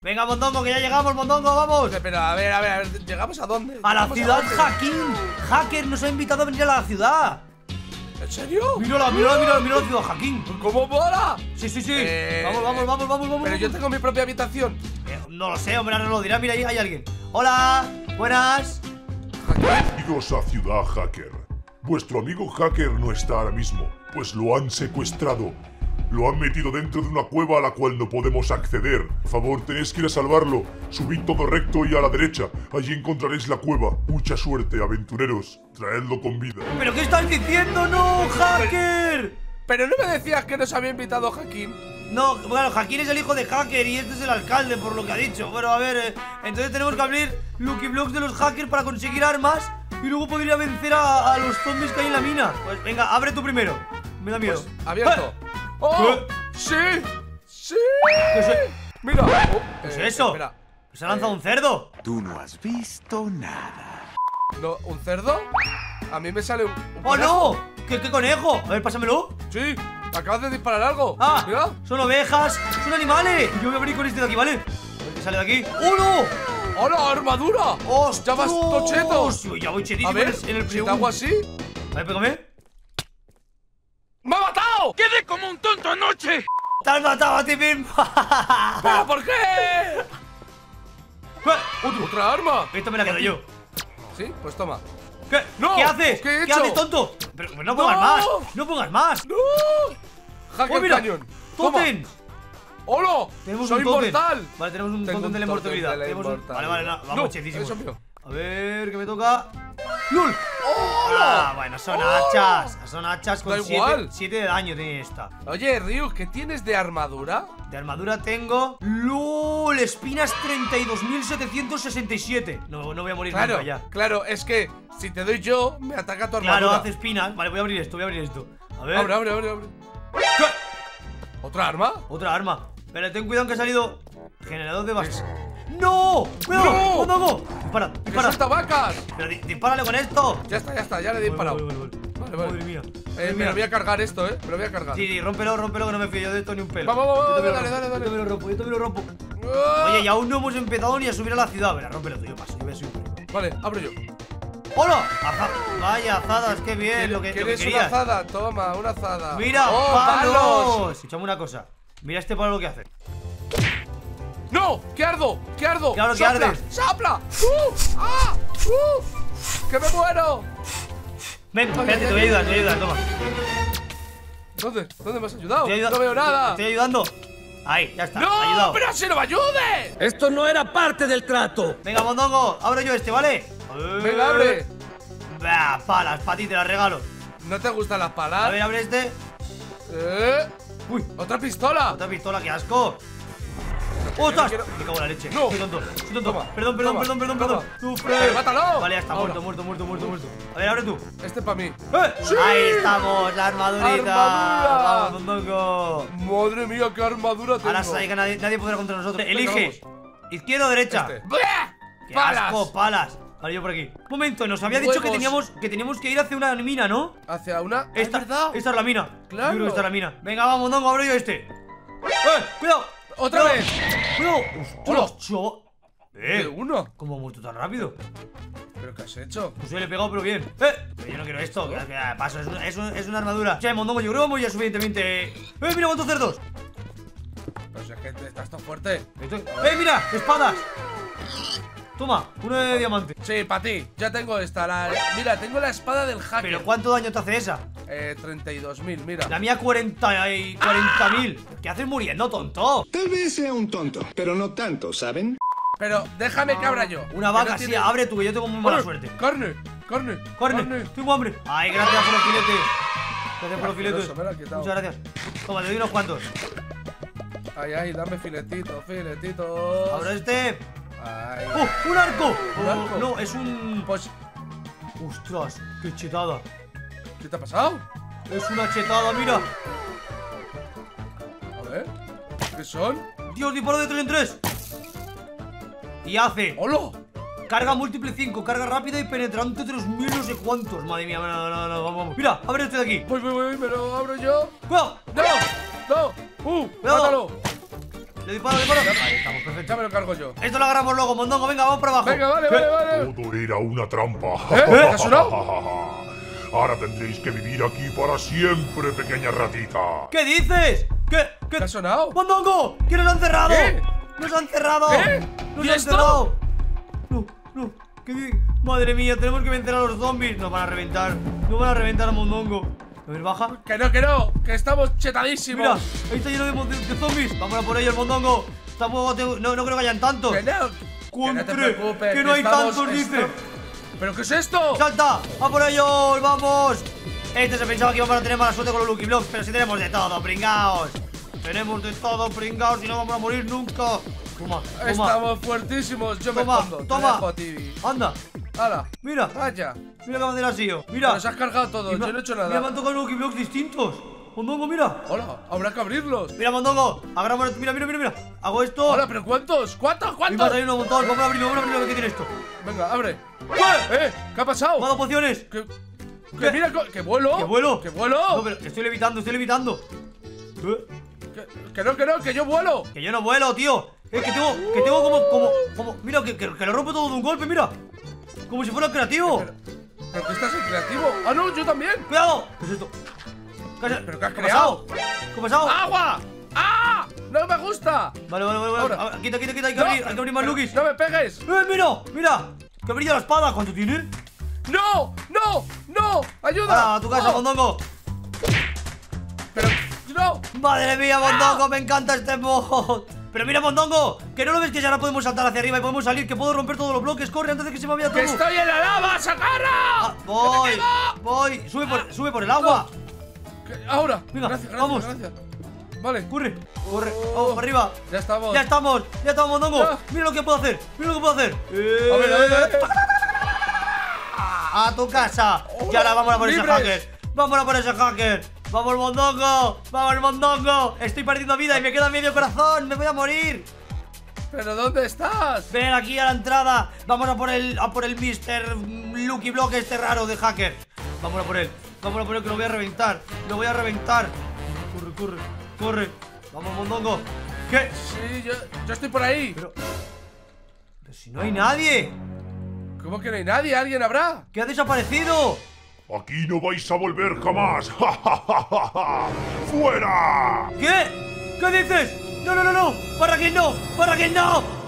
Venga, Mondongo, que ya llegamos, Mondongo, vamos. Pero a ver, ¿llegamos a dónde? A la ¿Llegamos ciudad dónde? Hakim. Hacker nos ha invitado a venir a la ciudad. ¿En serio? Mira la ciudad Hakim. ¿Cómo mola? Sí. Vamos. Pero yo tengo mi propia habitación. No lo sé, hombre, ahora nos lo dirá. Mira, ahí hay alguien. Hola, buenas. Bienvenidos a Ciudad Hacker. Vuestro amigo Hacker no está ahora mismo, pues lo han secuestrado. Lo han metido dentro de una cueva a la cual no podemos acceder. Por favor, tenéis que ir a salvarlo. Subid todo recto y a la derecha. Allí encontraréis la cueva. Mucha suerte, aventureros. Traedlo con vida. ¿Pero qué estás diciendo? ¡No, Hacker! Pero no me decías que nos había invitado Hakim. No, bueno, Hakim es el hijo de Hacker y este es el alcalde, por lo que ha dicho. Bueno, a ver, entonces tenemos que abrir Lucky Blocks de los hackers para conseguir armas y luego podría vencer a los zombies que hay en la mina. Pues venga, abre tú primero. Me da miedo. Pues, abierto. ¡Oh! ¡Sí! ¿Qué es, Mira. ¿Qué es eso? Espera. ¿Se ha lanzado un cerdo? Tú no has visto nada. No, ¿un cerdo? A mí me sale un ¡Oh, conejo. no! ¿Qué conejo? A ver, pásamelo. Sí, acabas de disparar algo. Ah, Mira. son ovejas, son animales. Yo voy a abrir con este de aquí, ¿vale? A ver qué sale de aquí. ¡Oh, no! ¡Hola, armadura! ¡Ostras! ¡Ya vas tochetos! Yo ya voy chetísimo A ver, en el si te hago así. A ver, pégame. ¡Me ha matado! ¡Quedé como un tonto anoche! ¡Te has matado a ti mismo! ¿Pero por qué? ¡Otro! ¡Otra arma! Esto me la quedo yo. Sí, pues toma. ¿Qué? ¡No! ¿Qué haces? ¿Qué he ¿Qué hecho? haces, tonto? Pero no pongas ¡No! más. No pongas más. ¡No! Hacker ¡Oh, mira! Canyon. Toma. ¡Totem! ¡Hola! Tenemos ¡Soy un tótem. inmortal! Vale, tenemos un Tengo tótem de la un tótem inmortalidad. de la Tenemos inmortalidad. Vale, no, vamos No, chetísimos. eso mío. A ver, ¿qué me toca? ¡Lul! ¡Hola! Ah, bueno, son hachas. Son hachas con Da igual. 7 de daño tiene esta. Oye, Ryu, ¿qué tienes de armadura? De armadura tengo... ¡Lul! Espinas 32.767. No voy a morir Claro, nunca ya. claro, es que si te doy yo, me ataca tu Claro, armadura. hace espinas. Vale, voy a abrir esto, A ver. Abre. ¿Qué? ¿Otra arma? Otra arma. Pero ten cuidado que ha salido generador de base. ¡No! ¡Cuidado! ¡No! ¡Mondongo! Dispara, ¡Que dispara. suelta vacas! Pero dispárale con esto. Ya está, ya le he disparado. Vale. Vale. Madre mía. Me lo voy a cargar esto, me lo voy a cargar. Sí, rómpelo, que no me fío yo de esto ni un pelo. Vamos, Yo también dale, lo rompo, dale. Yo también lo rompo. ¡Ah! Oye, y aún no hemos empezado ni a subir a la ciudad. Verá, rómpelo tú, yo paso. Yo voy a subir. Vale, abro yo. ¡Hola! Vaya, azadas, qué bien lo que ¿Quieres una querías. azada? Toma, una azada. ¡Mira, ¡Oh, palos! Escuchame una cosa. Mira este palo lo que hace. ¡No! ¡Que ardo! Claro que ¡Sopla! ardes. ¡Sopla! ¡Ah! ¡Que me muero! Ven, espérate, te voy a ayudar, toma. ¿Dónde me has ayudado? Te voy a ayudar. No veo nada. Te estoy ayudando. Ahí, ya está. ¡No! Ayudado. ¡Pero si no me ayudes! Esto no era parte del trato. Venga, Mondongo, abro yo este, ¿vale? Venga, abre. Bah, palas, para ti te las regalo. ¿No te gustan las palas? A ver, abre este. Uy, otra pistola. Otra pistola, qué asco. ¡Ostras! quiero- Me cago en la leche. No. Soy tonto. Toma, Perdón. toma. Sufre. ¡Mátalo! Vale, ya está, Ahora. muerto. A ver, abre tú. Este para mí. ¡Sí! Ahí estamos, la armadurita. ¡Armadura! Vamos, Mondongo. Madre mía, qué armadura tengo. Ahora sabes que nadie podrá contra nosotros. Venga, Elige. ¿Izquierda o derecha? Este. ¡Qué ¡Palas! asco, palas! Vale, yo por aquí. Un momento, nos había dicho que Huevos. teníamos que ir hacia una mina, ¿no? Hacia una. Esta, ¿Es verdad? esta es la mina. Claro. Yo creo que esta es la mina. Venga, vamos, Mondongo, abro yo este. ¡Cuidado! ¡Otra vez! ¡Cuidado! Hola. ¡Ostras, chaval! ¿De uno? ¿Cómo ha muerto tan rápido? ¿Pero qué has hecho? Pues yo le he pegado, pero bien. Pero yo no quiero esto. Que paso, es una armadura. O sea, Mondongo, yo creo que vamos ya suficientemente. Mira cuántos cerdos. Pero si es que estás tan fuerte. Mira, espadas. Toma, uno de diamante. Sí, para ti. Ya tengo esta. Mira, tengo la espada del hacker. ¿Pero cuánto daño te hace esa? 32.000, mira. La mía 40.000. ¿Qué haces muriendo, tonto? Tal vez sea un tonto, pero no tanto, ¿saben? Pero déjame que abra yo. Una Que vaca, no sí, tiene- abre tú, que yo tengo muy mala suerte. ¡Carne! Carne, tengo hambre. Ay, gracias por los filetes. Gracias por los filetes. Asqueroso, me lo ha quitado. Muchas gracias. Toma, te doy unos cuantos. Ay, dame filetitos. Abro este. Ay. ¡Un arco! ¿Un arco? No, es un... Pues, ¡Ostras! ¡Qué chetada! ¿qué te ha pasado? Es una chetada, mira. A ver. ¿Qué son? Dios, disparo de 3 en 3. Y hace ¡Hola! carga múltiple 5, carga rápida y penetrante 3000 no sé cuántos. Madre mía, no, vamos. Mira, abre este de aquí. Voy, me lo abro yo. ¡Cuidado! ¡No! ¡No! Cuidado. ¡Mátalo! Le disparo, le disparo. Ahí estamos, perfecto. Ya me lo cargo yo. Esto lo agarramos luego, mondongo. Venga, vamos para abajo. Venga, vale, vale. Todo era una trampa. ¿Te ha sonado? Ahora tendréis que vivir aquí para siempre, pequeña ratita. ¿Qué dices? ¿Qué? ¿Te ha sonado? ¡Mondongo! ¿Quién nos ha encerrado? ¿Qué? ¡Nos han cerrado! ¿Qué? ¡Nos ¿Y han esto? cerrado! No, no. Madre mía, tenemos que vencer a los zombies. Nos van a reventar. Nos van a reventar a mondongo. A ver, baja. Que no, que estamos chetadísimos. Mira, ahí está lleno de zombies. Vamos a por ellos, mondongo. Tampoco no creo que hayan tantos. Que no te preocupes. Que no hay tantos, dice. ¿Pero qué es esto? ¡Salta! ¡A por ellos! ¡Vamos! Este se pensaba que íbamos a tener mala suerte con los Lucky Blocks, pero si tenemos de todo, pringaos. Tenemos de todo, pringaos, y no vamos a morir nunca. Toma, toma. Estamos fuertísimos. Yo me escondo. Toma. Te dejo a ti. Anda, ¡Hala! mira. Vaya. Mira qué bandera ha sido. Mira. Nos has cargado todo. Yo no he hecho Mira, me nada. han tocado Lucky Blocks distintos. Mondongo, mira. Hola, habrá que abrirlos. Mira, mondongo. Agarramos esto. Mira. Hago esto. Hola, pero ¿cuántos? ¿Cuántos? Y va a salir un montón. Vamos a abrirlo, lo que tiene esto. Venga, abre. ¿Qué? ¿Qué ha pasado? Me ha dado pociones. Que ¿Qué? mira, que vuelo. ¿Que vuelo? Que vuelo. No, pero estoy levitando. Que no, que yo vuelo. Que yo no vuelo, tío. Es que tengo como. Mira, que lo rompo todo de un golpe, mira. Como si fuera creativo. ¿Pero que estás en creativo? Ah, no, yo también. ¡Cuidado! ¿Qué es esto? ¿Pero qué has ha creado? pasado? ¿Qué ha pasado? ¡Agua! ¡Ah! ¡No me gusta! Vale. Ahora. A ver, quita, hay que abrir más lookies. ¡No me pegues! Mira. Que brilla la espada. ¿Cuánto tiene? ¡No! ¡Ayuda! A tu casa, ¡Oh! mondongo. Pero, ¡no! Madre mía, mondongo, me encanta este mod. Pero mira, mondongo, que no lo ves que ya ahora podemos saltar hacia arriba y podemos salir, que puedo romper todos los bloques. Corre antes de que se me vaya todo. ¡Que estoy en la lava! ¡Socorro! Voy. Sube por el agua. Ahora. Venga, gracias. vamos. Vale. Corre. Vamos para arriba. Ya estamos. Ya estamos, mondongo. Ya. Mira lo que puedo hacer. A ver. A tu casa. Y ahora vamos a por ese Libres. hacker. Vamos, mondongo. Estoy perdiendo vida y me queda medio corazón. Me voy a morir. ¿Pero dónde estás? Ven aquí a la entrada. Vamos a por el Mr. Lucky Block este raro de hacker. Vamos a por él que lo voy a reventar. Corre. Vamos, mondongo. ¿Qué? Sí, yo estoy por ahí. Pero si no hay nadie. ¿Cómo que no hay nadie? ¿Alguien habrá? ¿Qué ha desaparecido? Aquí no vais a volver jamás. ¡Fuera! ¿Qué? ¿Qué dices? No. Para que no.